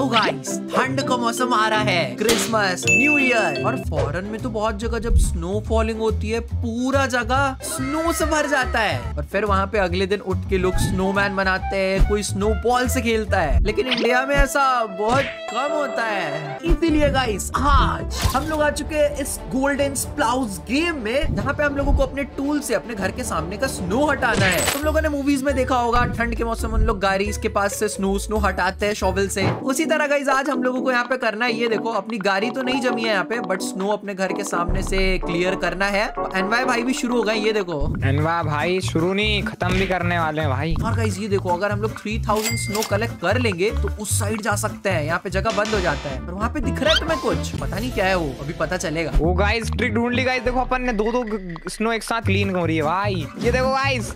Guys, ठंड का मौसम आ रहा है, क्रिसमस, न्यू ईयर, और फॉरेन में तो बहुत जगह जब स्नो फॉलिंग होती है पूरा जगह स्नो से भर जाता है और फिर वहाँ पे अगले दिन उठ के लोग स्नोमैन बनाते हैं, कोई स्नो बॉल से खेलता है। लेकिन इंडिया में ऐसा बहुत कम होता है। इसीलिए गाइस आज हम लोग आ चुके हैं इस गोल्डन स्प्लाउज गेम में, जहाँ पे हम लोगों को अपने टूल से अपने घर के सामने का स्नो हटाना है। तुम लोगों ने मूवीज में देखा होगा, ठंड के मौसम उन लोग गाड़ी के पास से स्नो हटाते हैं शॉवल से। उसी तरह गाइस आज हम लोगों को यहाँ पे करना है। ये देखो, अपनी गाड़ी तो नहीं जमी है यहाँ पे, बट स्नो अपने घर के सामने से क्लियर करना है। एनवाय भाई भी शुरू हो गए, ये देखो। एनवाय भाई शुरू नहीं, खत्म भी करने वाले हैं भाई। और गाइस ये देखो, अगर हम लोग 3000 स्नो कलेक्ट कर लेंगे तो उस साइड जा सकते हैं। यहाँ पे जगह बंद हो जाता है, पर वहाँ पे दिख रहा है तुम्हें कुछ, पता नहीं क्या है वो, अभी पता चलेगा। वो गाइस ट्रिक ढूंढ ली गाइस, देखो अपन ने दो स्नो एक साथ क्लीन हो रही है भाई, ये देखो गाइस।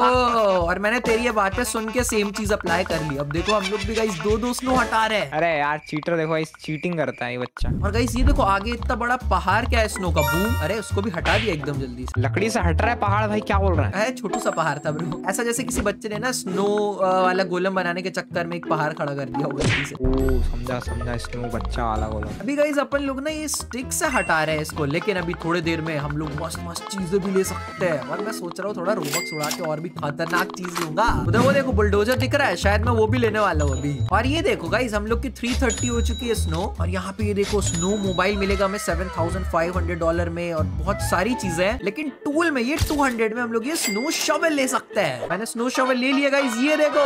और मैंने तेरी ये बात पे सुन के सेम चीज अप्लाई कर ली। अब देखो हम लोग भी गाइस दो स्नो हटा रहे हैं। अरे यार चीटर देखो, इस चीटिंग करता है ये बच्चा। और गाइस ये देखो, आगे इतना बड़ा पहाड़ क्या है स्नो का, बूम। अरे उसको भी हटा दिया एकदम जल्दी से। लकड़ी से हट रहा है पहाड़ भाई, क्या बोल रहा है? छोटू सा पहाड़ था ब्रो, ऐसा जैसे किसी बच्चे ने ना स्नो वाला गोलम बनाने के चक्कर में एक पहाड़ खड़ा कर दिया जल्दी से। ओ समझा स्नो बच्चा वाला गोलम। अभी गाइस अपन लोग ना ये स्टिक से हटा रहे हैं इसको, लेकिन अभी थोड़े देर में हम लोग मस्त चीजें भी ले सकते हैं। और मैं सोच रहा हूँ थोड़ा रोबक्स उड़ा के और भी खतरनाक चीज लूंगा। उधर वो देखो बुलडोजर दिख रहा है, शायद मैं वो भी लेने वाला हूँ अभी। और ये देखो गाइस, हम लोग की 330 हो चुकी है स्नो। और यहाँ पे ये देखो स्नो मोबाइल मिलेगा हमें $7,500 में, और बहुत सारी चीजें हैं। लेकिन टूल में ये 200 में हम लोग ये स्नो शॉवल ले सकते हैं। मैंने स्नो शॉवल ले लिया गाइस, ये देखो।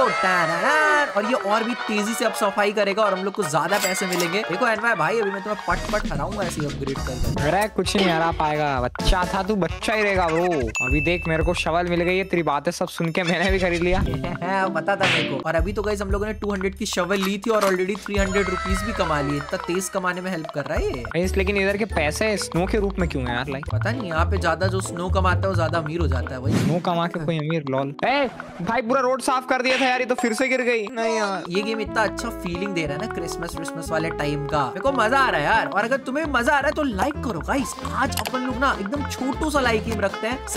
और ये और भी तेजी से अब सफाई करेगा और हम लोग को ज्यादा पैसे मिलेंगे। देखो एनवाय भाई, अभी मैं तुम्हें पट हराऊंगा ऐसे अपग्रेड करके। अरे कुछ नहीं हरा पाएगा, बच्चा था तू, बच्चा ही रहेगा ब्रो। अभी देख मेरे को शॉवल मिल गई है, तेरी बातें सब सुन के मैंने भी खरीद लिया। पता था मेरे को। और अभी तो गाइस हम लोगों ने 200 की शॉवल ली थी और ऑलरेडी 300 रुपीज भी कमा लिए। इतना तेज कमाने में हेल्प कर रहा है ये। लेकिन इधर के पैसे स्नो के रूप में क्यों है यार? लाइक पता नहीं, यहाँ पे ज्यादा जो स्नो कमाता है वो ज्यादा अमीर हो जाता है। वही स्नो कमा के कोई अमीर लॉल। भाई पूरा रोड साफ कर दिया था यार, ये तो फिर से गिर गई। नहीं यार, ये गेम इतना अच्छा फीलिंग दे रहा है ना क्रिसमस वाले टाइम का, मेरे को मजा आ रहा है यार। और अगर तुम्हें मजा आ रहा है तो लाइक करो गाइस। आज अपन लोग ना एकदम छोटू सा लाइक गेम रखते हैं,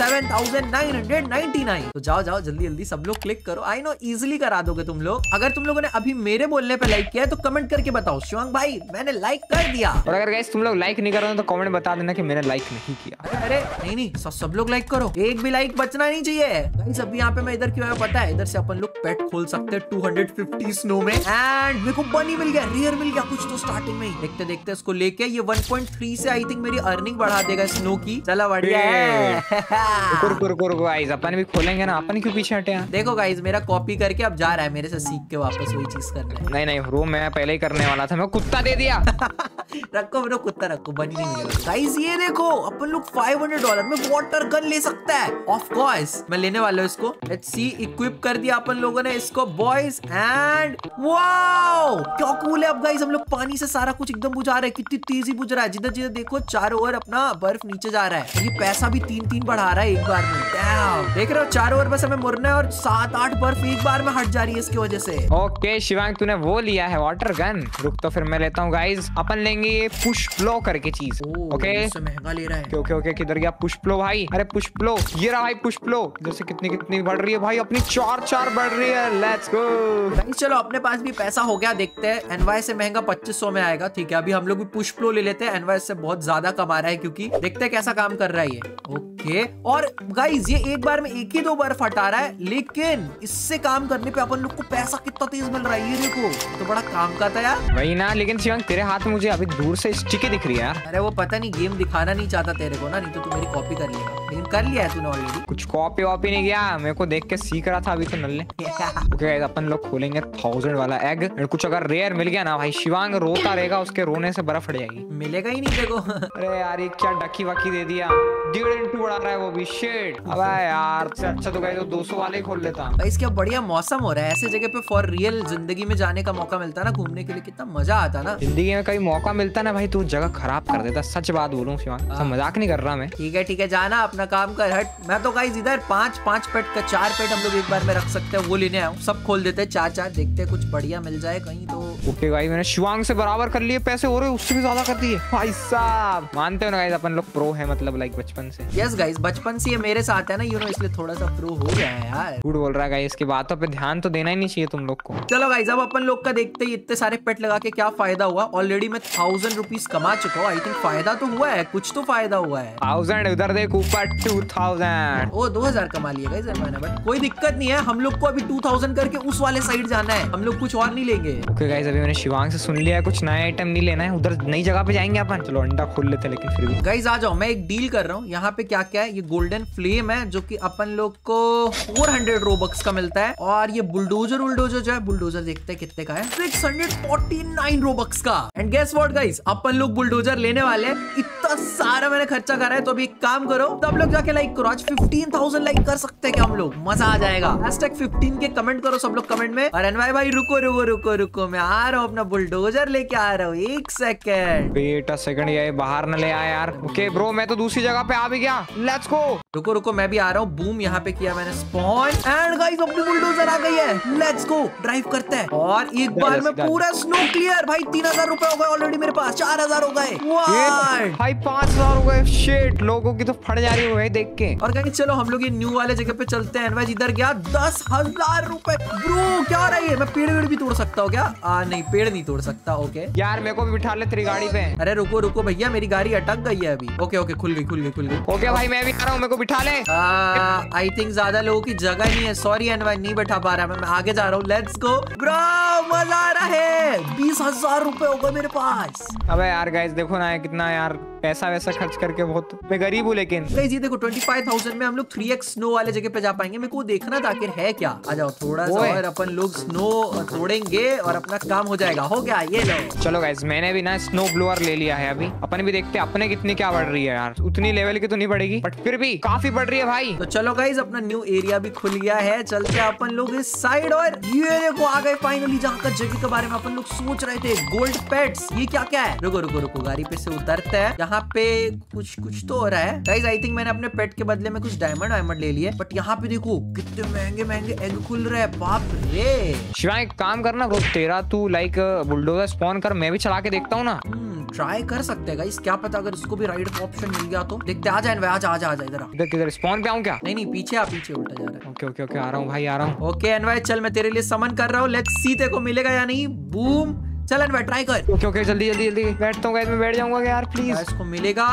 7,999। तो जाओ जल्दी सब लोग क्लिक करो। आई नो इजिली करा दोगे तुम लोग। अगर तुम लोगों ने अभी मेरे बोलने पे लाइक किया है तो कमेंट करके बताओ, शिवांग भाई मैंने लाइक कर दिया। और अगर गाइस तुम लोग लाइक नहीं करोगे तो कमेंट बता देना कि मैंने लाइक नहीं किया। अरे नहीं सब लोग लाइक करो, एक भी लाइक बचना नहीं चाहिए गाइस। अभी यहाँ पे मैं इधर क्यों आया पता है? इधर से अपन लोग पेट खोल सकते हैं 250 स्नो में। एंड मेरे को बनी मिल गया, रियर मिल गया कुछ तो स्टार्टिंग में ही। देखते इसको लेके ये 1.3 से आई थिंक मेरी अर्निंग बढ़ा देगा स्नो की। चला बढ़िया है। रुको गाइस, अपन भी खोलेंगे ना, अपन क्यों पीछे हटे हैं? देखो गाइस, मेरा कॉपी करके अब जा रहा है मेरे से सीख के वापस वही चीज करना है। नहीं ब्रो, मैं पहले ही करने वाला था, मैं कुत्ता दे दिया। रखो ब्रो, कुत्ता रखो, बनी नहीं मिलेगा। गाइस ये देखो, अपन लोग $500 में वाटर गन ले सकता है। ऑफ कोर्स मैं लेने वाला हूँ इसको। लेट्स सी, इक्विप कर दिया अपन लोगों ने इसको बॉयज। एंड वाओ क्या कूल है। अब गाइस हम लोग पानी से सारा कुछ एकदम बुझा रहे हैं। कितनी तेजी बुझ रहा है, जिधर देखो चारों ओर अपना बर्फ नीचे जा रहा है। ये पैसा भी 3 बढ़ा रहा है एक बार में। देख रहे हो, चारों ओर बस हमें मुड़ना है और 7-8 बर्फ एक बार में हट जा रही है इसकी वजह से। ओके शिवांग, तूने वो लिया है वाटर गन। रुक तो फिर मैं लेता हूँ गाइस। अपन लेंगे ये पुश फ्लो करके चीज। ओके महंगा ले रहा है। ओके किधर गया पुश फ्लो भाई? अरे पुश फ्लो, ये रहा भाई पुश फ्लो। इधर से कितनी बढ़ रही है भाई, अपनी 4 बढ़ रही है। Let's go. चलो अपने पास भी पैसा हो गया, देखते हैं। एनवाय से महंगा 2500 में आएगा। ठीक है, अभी हम लोग भी पुश फ्लो ले लेते हैं। एनवाय से बहुत ज्यादा कमा रहा है, क्योंकि देखते हैं कैसा काम कर रहा है ये। ओके, और गाइस ये एक बार में 1 ही 2 बर्फ हटा रहा है, लेकिन इससे काम करने पे अपन लोग को पैसा कितना तेज मिल रहा है। ये देखो, तो बड़ा काम का था यार। वही ना, लेकिन शिवांग तेरे हाथ में मुझे अभी दूर से स्टिक दिख रही है यार। अरे वो पता नहीं, गेम दिखाना नहीं चाहता तेरे को ना, नहीं तो तू मेरी कॉपी कर लेगा। लेकिन कर लिया है तूने ऑलरेडी। कुछ कॉपी वॉपी नहीं किया, मेरे को देख के सीख रहा था अभी तो नल्ले। ओके अपन लोग खोलेंगे 1000 वाला एग। कुछ अगर रेयर मिल गया ना भाई, शिवांग रोता रहेगा, उसके रोने से बर्फ हट जाएगी। मिलेगा ही नहीं देखो। अरे यार ये क्या डकी वकी दे दिया, 1.5 बढ़ा रहा है वो भी। शिट, अबे यार से अच्छा तो गाइस 200 वाले ही खोल लेता। भाई क्या बढ़िया मौसम हो रहा है, ऐसे जगह पे फॉर रियल जिंदगी में जाने का मौका मिलता ना घूमने के लिए, कितना मजा आता ना। जिंदगी में कहीं मौका मिलता ना भाई, तू जगह खराब कर देता। सच बात बोलूं शिवांग, मजाक नहीं कर रहा मैं। ठीक है जाना, अपना काम कर, हट। मैं तो गाइस इधर 5 पेट का 4 पेट हम लोग एक बार में रख सकते हैं, वो लेने आया हूँ। सब खोल देते हैं 4-4, देखते हैं कुछ बढ़िया मिल जाए कहीं तो ओके गाइस मैंने शिवांग से बराबर कर लिए पैसे, हो रहे उससे भी ज्यादा कर दिए भाई साहब। मानते हो ना गाइस अपन लोग प्रो है, मतलब लाइक बचपन से। यस गाइस, बचपन से ये मेरे साथ है ना, यू नो, इसलिए थोड़ा सा प्रो हो गया है यार। झूठ बोल रहा है गाइस, इसकी बातों पे ध्यान तो देना ही नहीं चाहिए तुम लोग को। चलो गाइस, अब अपन लोग का देखते ही इतने सारे पेट लगा के क्या फायदा हुआ। ऑलरेडी मैं 1000 रुपीज कमा चुका हूँ। आई थिंक फायदा तो हुआ है, कुछ तो फायदा हुआ है। 1000 उधर देख ऊपर 2000। ओ 2000 कमा लिया गाइस मैंने, बट कोई दिक्कत नहीं है। हम लोग को अभी 2000 करके उस वाले साइड जाना है, हम लोग कुछ और नहीं लेंगे। ओके गाइस, अभी मैंने शिवांग से सुन लिया है कुछ नया आइटम नहीं लेना है, उधर नई जगह पे जाएंगे अपन। चलो अंडा खोल लेते, लेकिन फिर भी गाइस आ जाओ, मैं एक डील कर रहा हूँ। यहाँ पे क्या क्या है, ये गोल्डन फ्लेम है जो कि अपन लोग को 400 रोबक्स का मिलता है, और ये बुलडोजर जो है, बुलडोजर देखते हैं कितने का है, 649 रोबक्स का। एंड गेस व्हाट गाइस, अपन लोग बुलडोजर लेने वाले हैं। इतना सारा मैंने खर्चा करा है, तो अभी एक काम करो, तब लोग जाके लाइक करो। आज 15,000 लाइक कर सकते हैं क्या हम लोग? मजा आ जाएगा। #15 के कमेंट करो सब लोग कमेंट में। और एनवाई भाई रुको, मैं आ रहा हूँ, अपना बुलडोजर लेके आ रहा हूँ। 1 सेकेंड, वेट अ सेकंड, ये बाहर न ले आया यार। ओके ब्रो, मैं तो दूसरी जगह पे आ भी गया। Let's go. रुको, मैं भी आ रहा हूँ। बूम, यहाँ पे किया मैंने स्पॉन, एंड गाइस अपनी बुलडोजर आ गई है। लेट्स गो, ड्राइव करते हैं। और एक बार में पूरा स्नो क्लियर। भाई 3000 रुपए हो गए ऑलरेडी मेरे पास, 4000 हो गए। भाई 5000 हो गए। शिट, लोगों की तो फट जा रही है देख के। और गाइस चलो हम लोग ये न्यू वाले जगह पे चलते हैं। एनवाइज इधर गया 10,000 रुपए। ब्रो क्या रहा है? मैं पेड़ भी तोड़ सकता हूँ क्या? नहीं, पेड़ नहीं तोड़ सकता। ओके यार मेरे को भी बिठा ले तेरी गाड़ी पे। अरे रुको भैया, मेरी गाड़ी अटक गई है अभी। ओके खुल गई। ओके भाई मैं भी आ रहा हूँ, मेरे को बिठा ले। आई थिंक ज्यादा लोगों की जगह नहीं है। सॉरी एनवाइज, नहीं बैठा पा रहा मैं आगे जा रहा हूँ। लेट्स गो ब्रो, मजा आ रहा है। 20,000 रुपए हो गए मेरे पास। अबे यार गाइस देखो ना कितना यार पैसा वैसा खर्च करके, बहुत मैं गरीब हूँ। लेकिन गाइस ये देखो 25,000 में हम लोग 3x स्नो वाले जगह पे जा पाएंगे। मेरे को देखना था आखिर है क्या। आ जाओ थोड़ा सा और अपन लोग स्नो तोड़ेंगे और अपना काम हो जाएगा। हो गया, ये लो। चलो गाइस, मैंने भी ना स्नो ब्लोअर ले लिया है। अभी अपन भी देखते हैं अपने कितनी क्या बढ़ रही है यार। उतनी लेवल की तो नहीं बढ़ेगी, बट फिर भी काफी बढ़ रही है भाई। तो चलो गाइस, अपना न्यू एरिया भी खुल गया है। चलते हैं अपन लोग इस साइड, और ये देखो आ गए फाइनली जहाँ का जगह के बारे में अपन लोग सोच रहे थे। गोल्ड पेट्स, ये क्या है? रुको, गाड़ी पे से उतरते हैं। यहाँ पे कुछ तो हो रहा है गाइस। आई थिंक मैंने अपने पेट के बदले में कुछ डायमंड ले लिए, बट यहाँ पे देखो कितने महंगे एग खुल रहे हैं। बाप रे। शिवा एक काम करना ब्रो, तेरा तू लाइक बुलडोजर स्पॉन कर, मैं भी चला के देखता हूँ ना। ट्राई कर सकते हैं गाइस, क्या पता अगर इसको भी राइड का ऑप्शन मिल गया तो। देखते, आ जाए आजा इधर। किधर स्पॉन पे आऊँ क्या? नहीं, पीछे उल्टा जा रहा है। ओके आ रहा हूँ भाई, आ रहा हूँ। ओके एनवाई, चल मैं तेरे लिए समन कर रहा हूँ। लेट्स सी तेरे को मिलेगा या नहीं। बूम, चल एनवाई ट्राई कर। ओके जल्दी बैठता हूँ गाइस, मैं बैठ जाऊंगा यार प्लीज। इसको मिलेगा।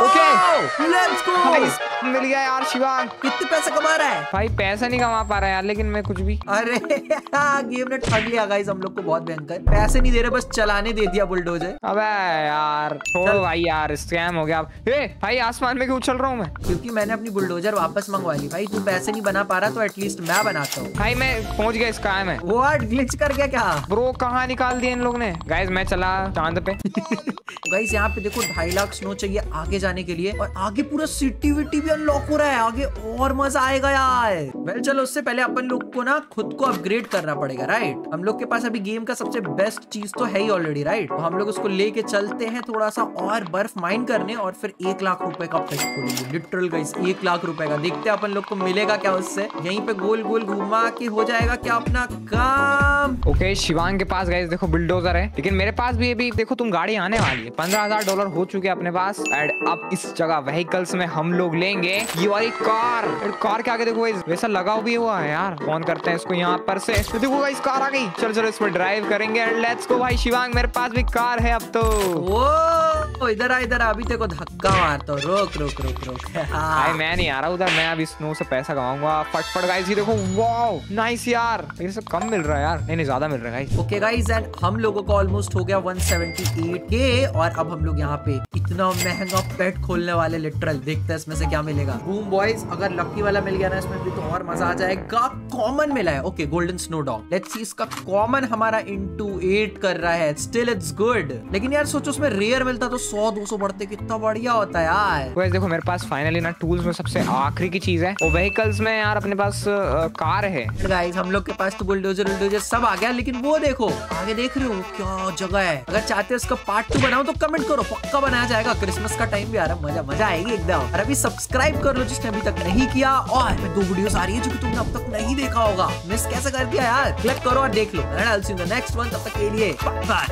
ओके लेट्स गो, मिल गया यार। शिवा कितने पैसे कमा रहा है? भाई पैसा नहीं कमा पा रहा है यार, लेकिन मैं कुछ भी। अरे गेम ने ठग लिया गाइस हम लोग को बहुत भयंकर। पैसे नहीं दे रहे, बस चलाने दे दिया बुलडोजर। अबे यार छोड़ो भाई, यार स्कैम हो गया। भाई आसमान में क्यों उछल रहा हूँ मैं? क्योंकि मैंने अपनी बुलडोजर वापस मंगवा ली। भाई तू पैसे नहीं बना पा रहा तो एटलीस्ट मैं बनाता हूँ। भाई मैं पहुंच गया स्काई में। व्हाट, ग्लिच कर गया क्या? ब्रो कहाँ निकाल दिया इन लोग ने? गाइस मैं चला चांद पे। गाइस यहाँ पे देखो 2.5 लाख स्नो चाहिए आगे जाने के लिए, और आगे पूरा सिटी विटी भी अनलॉक हो रहा है। आगे और मजा आएगा यार। वेल चलो, उससे पहले अपन लोग को ना खुद को अपग्रेड करना पड़ेगा, राइट? हम लोग के पास अभी गेम का सबसे बेस्ट चीज तो है ही ऑलरेडी, राइट? तो हम लोग उसको लेके चलते हैं थोड़ा सा और बर्फ माइन करने, और फिर 1 लाख रुपए का पेट खोलेंगे। लिटरल गाइस 1 लाख रुपए का। देखते हैं अपन लोग को मिलेगा क्या उससे। यहीं पे गोल गोल घुमा के हो जाएगा क्या अपना काम। ओके शिवांग के पास गाइस देखो बुलडोजर है, लेकिन मेरे पास भी अभी देखो तुम गाड़ी आने वाली है। $15,000 हो चुके हैं अपने पास। एंड अब इस जगह व्हीकल्स में हम लोग लेंगे ये वाली कार के आगे देखो वैसा लगा भी हुआ है यार। फोन करते हैं इसको यहाँ पर से। तो देखो गाइस कार आ गई। चलो इसमें ड्राइव करेंगे। एंड लेट्स गो भाई शिवांग, मेरे पास भी कार है अब तो। वो इधर आ, अभी तेरे को धक्का मारता हूँ। रोक। भाई मैं नहीं आ रहा उधर, मैं अभी स्नो से पैसा कमाऊंगा फटफट। गाइस ये देखो, वाओ नाइस यार। ये सब कम मिल रहा है यार। नहीं ज्यादा मिल रहा है गाइस। ओके गाइस, एंड हम लोगों का ऑलमोस्ट हो गया 178K, और अब हम लोग यहाँ पे इतना महंगा पेट खोलने वाले। लिटरल देखते हैं इसमें से क्या मिलेगा। बूम बॉयज, अगर लकी वाला मिल गया ना इसमें भी तो और मजा आ जाएगा। कॉमन मिला है। Okay golden snow dog. Let's see, इसका कॉमन हमारा into 8 कर रहा है। Still it's good. लेकिन यार सोचो उसमें रेयर मिलता तो 100-200 बढ़ते कितना बढ़िया होता है यार। वैसे देखो मेरे पास फाइनली ना टूल्स में सबसे आखिरी की चीज है, वो व्हीकल्स में यार अपने पास कार है। गाइस हम लोग के पास तो बुलडोजर सब आ गया, लेकिन वो देखो आगे देख रहे हो क्या जगह है। अगर चाहते हो इसका पार्ट 2 बनाओ तो कमेंट करो, पक्का बनाया जाएगा। क्रिसमस का टाइम भी आ रहा है, मजा आएगी एकदम। और अभी सब्सक्राइब कर लो जिसने अभी तक नहीं किया, और 2 वीडियोस आ रही है जो कि तुमने अब तक नहीं देखा होगा। मिस कैसे कर दिया यार, क्लिक करो और देख लो। नेक्स्ट वन, तब तक के लिए बाय बाय।